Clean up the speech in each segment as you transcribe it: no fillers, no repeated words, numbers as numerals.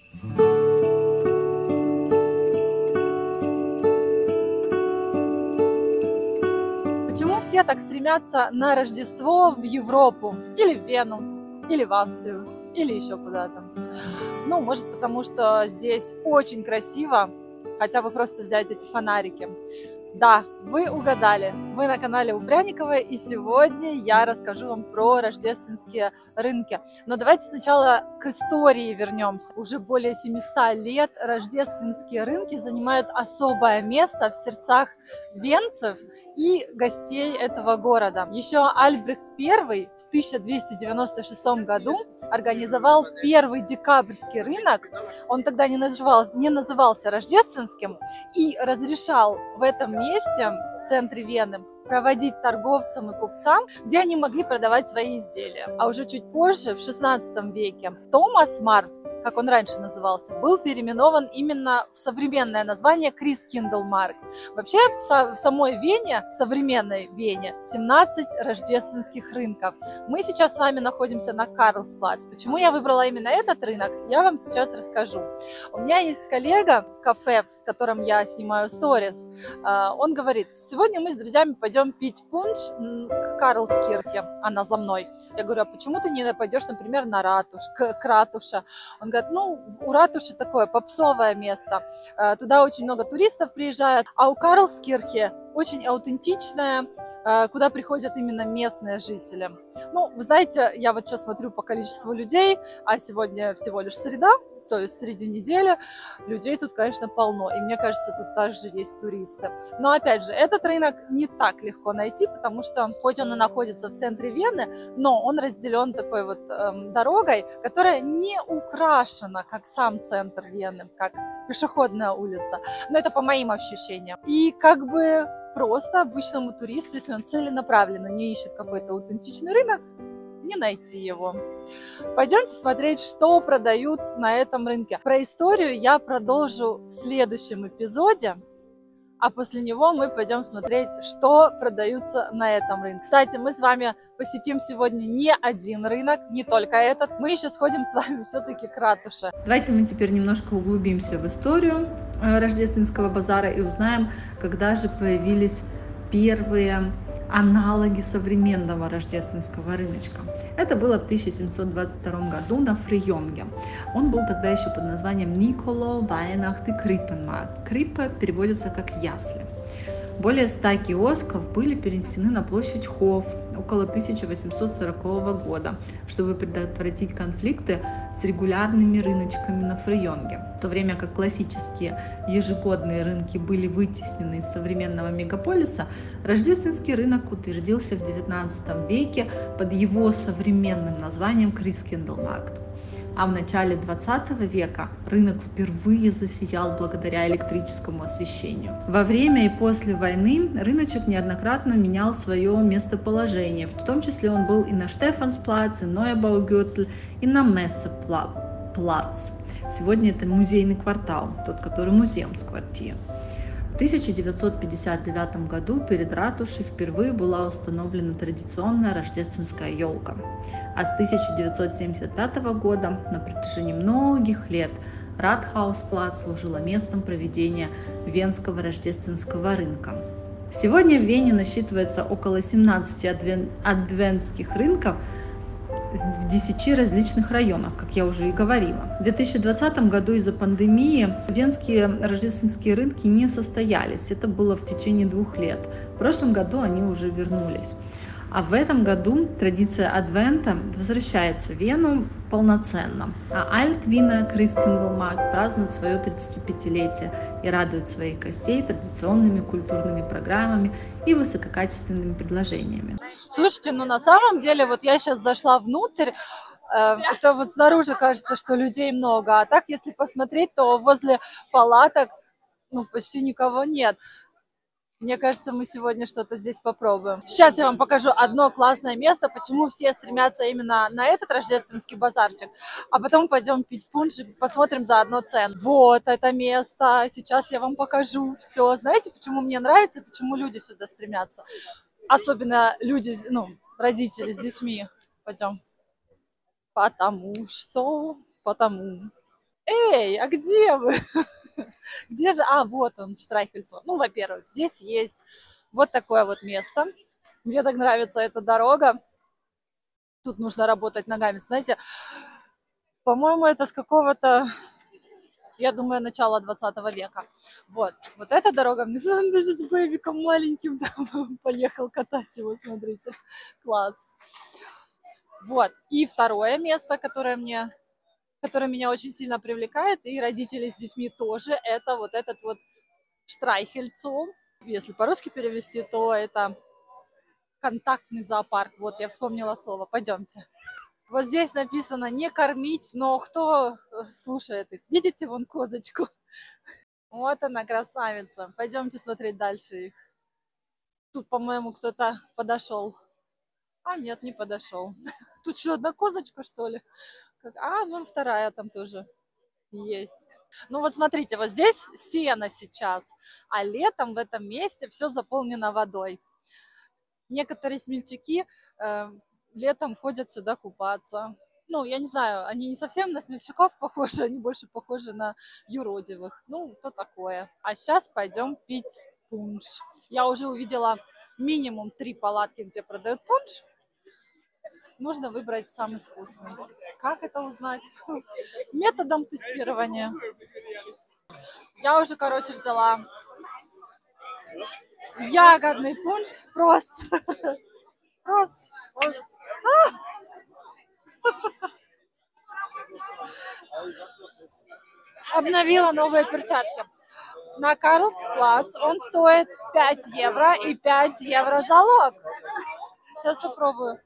Почему все так стремятся на Рождество в Европу, или в Вену, или в Австрию, или еще куда-то? Ну, может, потому что здесь очень красиво, хотя бы просто взять эти фонарики. Да, вы угадали, вы на канале у Пряниковой, и сегодня я расскажу вам про рождественские рынки. Но давайте сначала к истории вернемся. Уже более 700 лет рождественские рынки занимают особое место в сердцах венцев и гостей этого города. Еще Альбрехт I в 1296 году организовал первый декабрьский рынок. Он тогда не назывался рождественским и разрешал в этом месте, в центре Вены, проводить торговцам и купцам, где они могли продавать свои изделия. А уже чуть позже, в 16 веке, Томас Март, как он раньше назывался, был переименован именно в современное название Christkindlmarkt. Вообще в самой Вене, современной Вене, 17 рождественских рынков. Мы сейчас с вами находимся на Карлсплац. Почему я выбрала именно этот рынок, я вам сейчас расскажу. У меня есть коллега в кафе, с которым я снимаю сторис. Он говорит: сегодня мы с друзьями пойдем пить пунш к Карлскирхе. Она за мной. Я говорю: а почему ты не пойдешь, например, на к ратуше? Он говорит: ну, у ратуши такое попсовое место, туда очень много туристов приезжают, а у Карлскирхе очень аутентичное, куда приходят именно местные жители. Ну, вы знаете, я вот сейчас смотрю по количеству людей, а сегодня всего лишь среда, то есть среди недели, людей тут, конечно, полно. И мне кажется, тут также есть туристы. Но, опять же, этот рынок не так легко найти, потому что, хоть он и находится в центре Вены, но он разделен такой вот дорогой, которая не украшена, как сам центр Вены, как пешеходная улица. Но это по моим ощущениям. И как бы просто обычному туристу, если он целенаправленно не ищет какой-то аутентичный рынок, не найти его. Пойдемте смотреть, что продают на этом рынке. Про историю я продолжу в следующем эпизоде, а после него мы пойдем смотреть, что продаются на этом рынке. Кстати, мы с вами посетим сегодня не один рынок, не только этот. Мы еще сходим с вами все-таки к ратуше. Давайте мы теперь немножко углубимся в историю рождественского базара и узнаем, когда же появились первые аналоги современного рождественского рыночка. Это было в 1722 году на Фрейонге. Он был тогда еще под названием Николо Вайнахты Криппенмаркт. Криппа переводится как ясли. Более 100 киосков были перенесены на площадь Хоф около 1840 года, чтобы предотвратить конфликты с регулярными рыночками на Фрейонге. В то время как классические ежегодные рынки были вытеснены из современного мегаполиса, рождественский рынок утвердился в XIX веке под его современным названием Christkindlmarkt. А в начале 20 века рынок впервые засиял благодаря электрическому освещению. Во время и после войны рыночек неоднократно менял свое местоположение. В том числе он был и на Штефансплац, и Neubaugürtel, и на Мессеплац. Сегодня это музейный квартал, тот, который Museumsquartier. В 1959 году перед ратушей впервые была установлена традиционная рождественская елка. А с 1975 года на протяжении многих лет Ратхаусплац служила местом проведения Венского рождественского рынка. Сегодня в Вене насчитывается около 17 адвентских рынков в 10 различных районах, как я уже и говорила. В 2020 году из-за пандемии венские рождественские рынки не состоялись. Это было в течение 2 лет. В прошлом году они уже вернулись. А в этом году традиция Адвента возвращается в Вену полноценно. А Alt-Wiener Christkindlmarkt празднует свое 35-летие и радует своих гостей традиционными культурными программами и высококачественными предложениями. Слушайте, ну на самом деле, вот я сейчас зашла внутрь, это вот снаружи кажется, что людей много, а так, если посмотреть, то возле палаток почти никого нет. Мне кажется, мы сегодня что-то здесь попробуем. Сейчас я вам покажу одно классное место, почему все стремятся именно на этот рождественский базарчик. А потом пойдем пить пунш и посмотрим заодно цены. Вот это место. Сейчас я вам покажу все. Знаете, почему мне нравится, почему люди сюда стремятся? Особенно люди, родители с детьми. Пойдем. Потому. Эй, а где вы? Где же? А, вот он, Штрайхельцо. Ну, во-первых, здесь есть вот такое вот место. Мне так нравится эта дорога. Тут нужно работать ногами. Знаете, по-моему, это с какого-то, я думаю, начала 20 века. Вот эта дорога, мне даже с бэбиком маленьким там поехал катать его, смотрите. Класс. Вот. И второе место, которое меня очень сильно привлекает, и родители с детьми тоже, это вот этот вот Штрайхельцо. Если по-русски перевести, то это контактный зоопарк. Вот, я вспомнила слово. Пойдемте. Вот здесь написано «не кормить», но кто слушает их? Видите вон козочку? Вот она, красавица. Пойдемте смотреть дальше их. Тут, по-моему, кто-то подошел. А, нет, не подошел. Тут что, одна козочка, что ли? А, вон вторая там тоже есть. Ну вот смотрите, вот здесь сено сейчас, а летом в этом месте все заполнено водой. Некоторые смельчаки летом ходят сюда купаться. Ну, я не знаю, они не совсем на смельчаков похожи, они больше похожи на юродивых. Ну, то такое. А сейчас пойдем пить пунш. Я уже увидела минимум 3 палатки, где продают пунш. Нужно выбрать самый вкусный. Как это узнать? Методом тестирования. Я уже, короче, взяла ягодный пунш. Просто. Обновила новые перчатки. На Карлсплац он стоит 5 евро и 5 евро залог. Сейчас попробую.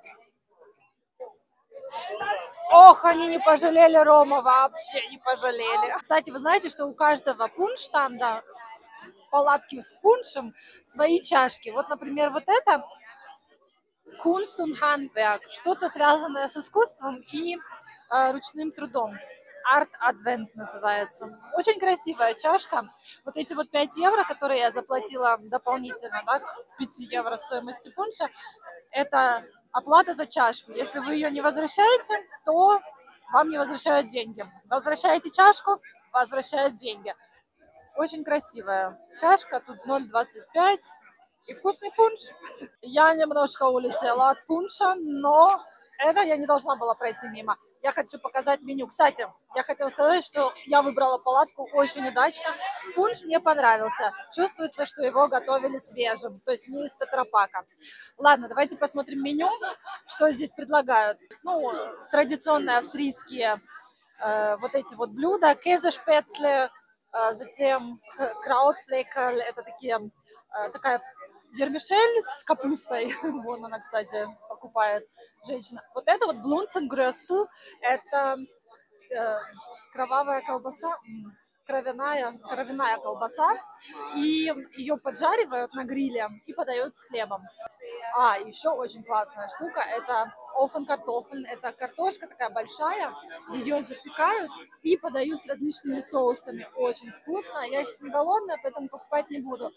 Ох, они не пожалели рома, вообще не пожалели. Кстати, вы знаете, что у каждого пунш-штанда, палатки с пуншем, свои чашки. Вот, например, вот это Kunst und Handwerk, что-то связанное с искусством и ручным трудом. Art Advent называется. Очень красивая чашка. Вот эти вот 5 евро, которые я заплатила дополнительно, да, к 5 евро стоимости пунша, это оплата за чашку. Если вы ее не возвращаете, то вам не возвращают деньги. Возвращаете чашку, возвращают деньги. Очень красивая чашка, тут 0,25 и вкусный пунш. Я немножко улетела от пунша, но это я не должна была пройти мимо. Я хочу показать меню. Кстати, я хотела сказать, что я выбрала палатку очень удачно. Пунш мне понравился. Чувствуется, что его готовили свежим, то есть не из тетрапака. Ладно, давайте посмотрим меню, что здесь предлагают. Ну, традиционные австрийские вот эти вот блюда. Käsespätzle, затем Krautfleckerl, это такая вермишель с капустой. Вон она, кстати, покупает женщина. Вот это вот Blunzengröstel, это кровавая колбаса, кровяная колбаса. И ее поджаривают на гриле и подают с хлебом. А, еще очень классная штука, это Ofenkартофель. Это картошка такая большая, ее запекают и подают с различными соусами. Очень вкусно. Я сейчас не голодная, поэтому покупать не буду.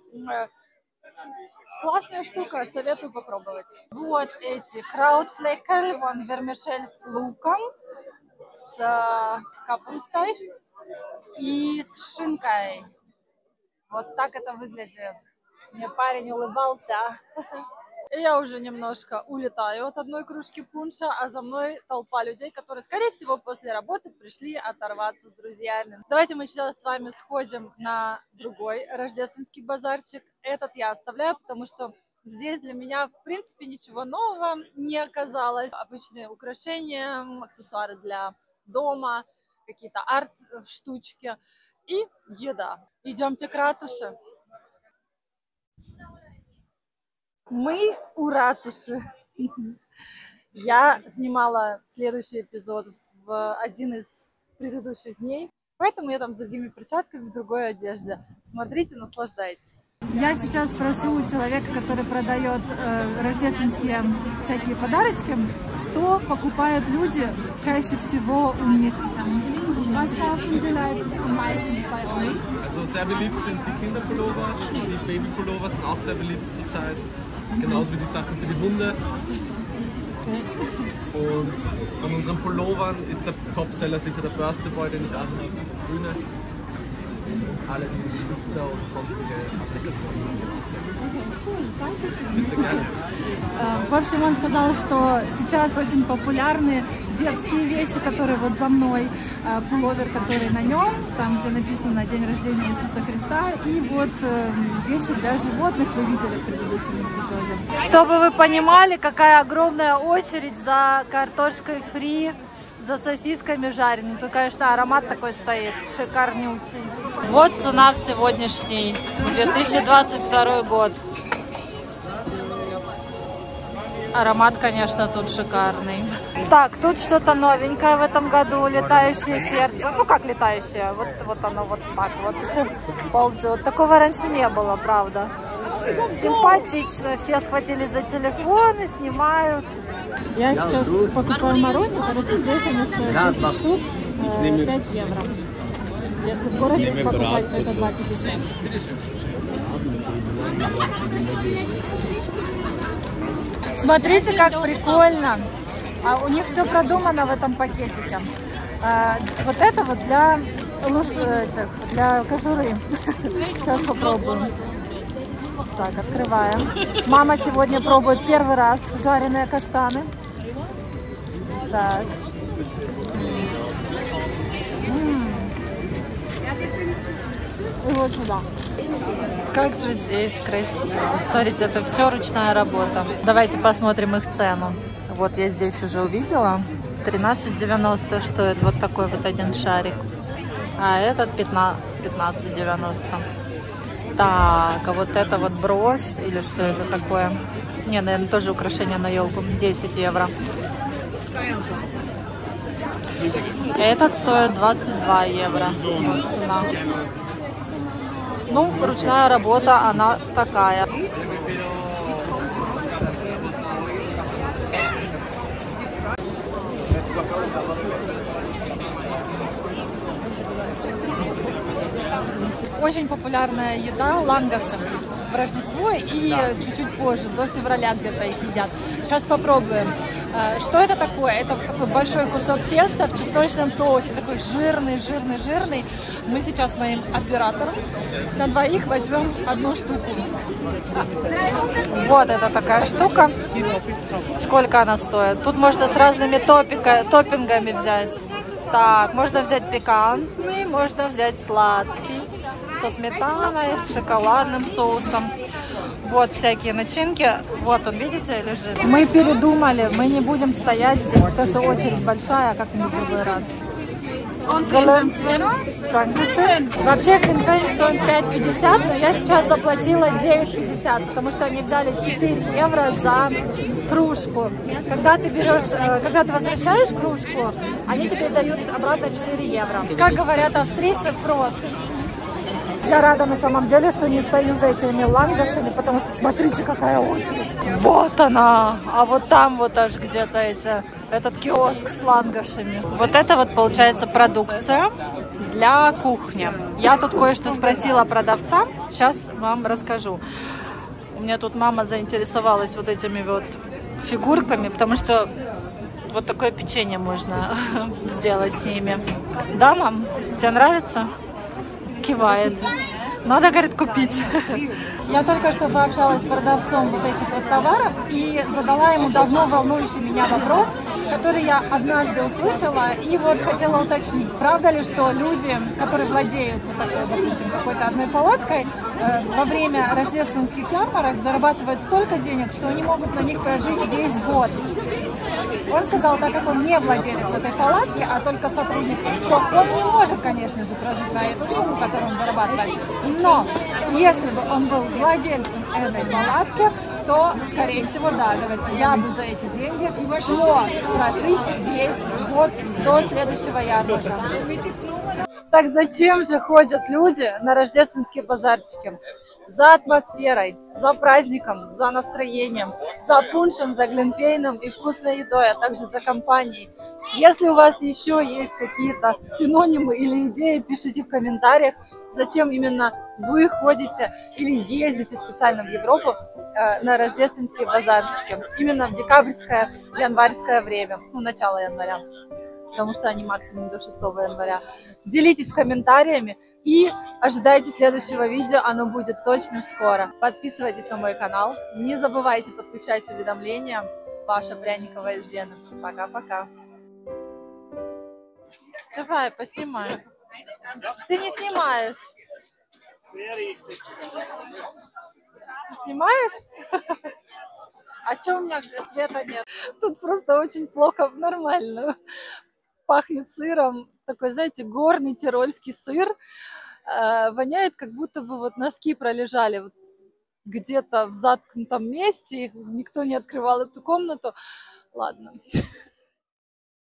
Классная штука, советую попробовать. Вот эти Krautfleckerl, вон вермишель с луком, с капустой и с шинкой. Вот так это выглядит. Мне парень улыбался. Я уже немножко улетаю от одной кружки пунша, а за мной толпа людей, которые, скорее всего, после работы пришли оторваться с друзьями. Давайте мы сейчас с вами сходим на другой рождественский базарчик. Этот я оставляю, потому что здесь для меня, в принципе, ничего нового не оказалось. Обычные украшения, аксессуары для дома, какие-то арт-штучки и еда. Идемте к ратуше. Мы у ратуши. Я снимала следующий эпизод в один из предыдущих дней, поэтому я там с другими перчатками, в другой одежде. Смотрите, наслаждайтесь. Я сейчас спрошу у человека, который продает рождественские всякие подарочки, что покупают люди чаще всего у них. Was kaufen die Leute meistens bei euch? Also sehr beliebt sind die Kinderpullover, die Babypullover sind auch sehr beliebt zurzeit. Genauso wie die Sachen für die Hunde. Okay. Und von unseren Pullovern ist der Topseller sicher der Birthday Boy, den ich anhabe, grüne. Und alle die Lichter oder sonstige Applikationen. Bitte gerne. В общем, он сказал, что сейчас очень популярны детские вещи, которые вот за мной, пуловер, который на нем, там, где написано «День рождения Иисуса Христа», и вот вещи для животных вы видели в предыдущем эпизоде. Чтобы вы понимали, какая огромная очередь за картошкой фри, за сосисками жареными. Тут, конечно, аромат такой стоит, шикарнючий. Вот цена в сегодняшний 2022 год. Аромат, конечно, тут шикарный. Так, тут что-то новенькое в этом году. Летающее сердце. Ну, как летающее? Вот оно вот так вот ползет. Такого раньше не было, правда. Симпатично. Все схватились за телефоны, снимают. Я сейчас покупаю марони, короче, здесь они стоят 10 штук, 5 евро. Если в городе покупать, то это 2,50. Смотрите, как прикольно. А у них все продумано в этом пакетике. Вот это вот для для кожуры. Сейчас попробуем. Так, открываем. Мама сегодня пробует первый раз жареные каштаны. Так. И вот сюда. Как же здесь красиво. Смотрите, это все ручная работа. Давайте посмотрим их цену. Вот я здесь уже увидела. 13,90 стоит вот такой вот один шарик. А этот 15,90. Так, а вот это вот брошь, или что это такое? Не, наверное, тоже украшение на елку. 10 евро. Этот стоит 22 евро. Вот цена. Ну, ручная работа, она такая. Очень популярная еда лангосы в Рождество и чуть-чуть позже, до февраля где-то их едят. Сейчас попробуем. Что это такое? Это такой большой кусок теста в чесночном соусе, такой жирный. Мы сейчас с моим оператором на двоих возьмем одну штуку. Вот это такая штука. Сколько она стоит? Тут можно с разными топпингами взять. Так, можно взять пикантный, можно взять сладкий, со сметаной, с шоколадным соусом. Вот всякие начинки. Вот он, видите, лежит. Мы передумали, мы не будем стоять здесь, потому что очередь большая, как-нибудь в другой раз. Вообще конфейн стоит 5,50, но я сейчас заплатила 9,50, потому что они взяли 4 евро за кружку. Когда ты возвращаешь кружку, они тебе дают обратно 4 евро. Как говорят австрийцы, просто. Я рада на самом деле, что не стою за этими лангошами, потому что смотрите, какая очередь. Вот она, а вот там вот аж где-то этот киоск с лангошами. Вот это вот получается продукция для кухни. Я тут кое-что спросила продавца, сейчас вам расскажу. У меня тут мама заинтересовалась вот этими вот фигурками, потому что вот такое печенье можно сделать с ними. Да, мам? Тебе нравится? Кивает. Надо, говорит, купить. Я только что пообщалась с продавцом вот этих вот товаров и задала ему давно волнующий меня вопрос, который я однажды услышала и вот хотела уточнить. Правда ли, что люди, которые владеют вот такой, допустим, какой-то одной палаткой, во время рождественских ярмарок зарабатывают столько денег, что они могут на них прожить весь год? Он сказал, так как он не владелец этой палатки, а только сотрудник, то он не может, конечно же, прожить на эту сумму, которую он зарабатывает. Но если бы он был владельцем этой палатки, то, скорее всего, да, говорит, я бы за эти деньги смог прожить весь год до следующего ярмарка. Так зачем же ходят люди на рождественские базарчики? за атмосферой, за праздником, за настроением, за пуншем, за глинтвейном и вкусной едой, а также за компанией. Если у вас еще есть какие-то синонимы или идеи, пишите в комментариях, зачем именно вы ходите или ездите специально в Европу на рождественские базарчики. Именно в декабрьское, январское время, ну, начало января, потому что они максимум до 6 января. Делитесь комментариями и ожидайте следующего видео, оно будет точно скоро. Подписывайтесь на мой канал, не забывайте подключать уведомления. Ваша Пряникова из Вены. Пока-пока. Давай, поснимай. Ты не снимаешь. Ты снимаешь? А чё у меня света нет? Тут просто очень плохо, нормально. Пахнет сыром. Такой, знаете, горный тирольский сыр. Воняет, как будто бы вот носки пролежали вот где-то в заткнутом месте. Никто не открывал эту комнату. Ладно.